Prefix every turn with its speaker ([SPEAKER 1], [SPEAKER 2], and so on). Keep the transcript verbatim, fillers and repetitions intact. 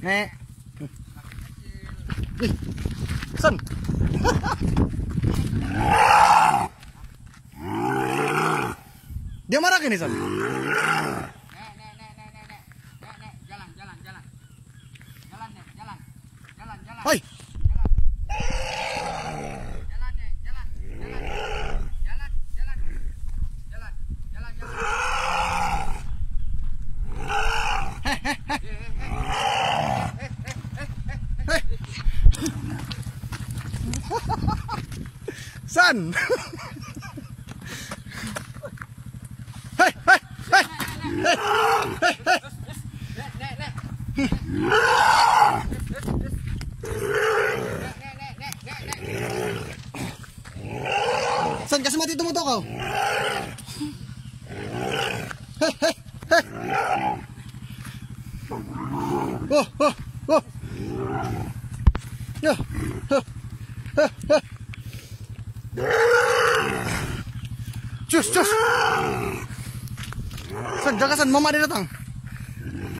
[SPEAKER 1] Nek. Ih. San. Dia marah gini, San.
[SPEAKER 2] Nek, nek, nek, nek, nek, nek. Nek, nek, jalan, jalan, jalan. Jalan, nek, jalan. Jalan, jalan.
[SPEAKER 1] Hoi.
[SPEAKER 2] Jalan, nek, jalan. Jalan. Jalan, jalan. Jalan, jalan, jalan.
[SPEAKER 1] San. Hei, hei, hei. Hei, hei, hei.
[SPEAKER 2] Nek, nek, nek. Nek, nek, nek, nek, nek.
[SPEAKER 1] San, kasih mati itu motor kau. Hei, hei, hei. Oh, oh, oh. Ya, heh, heh, heh. Cus, cus. San, jaga San, mama dia datang.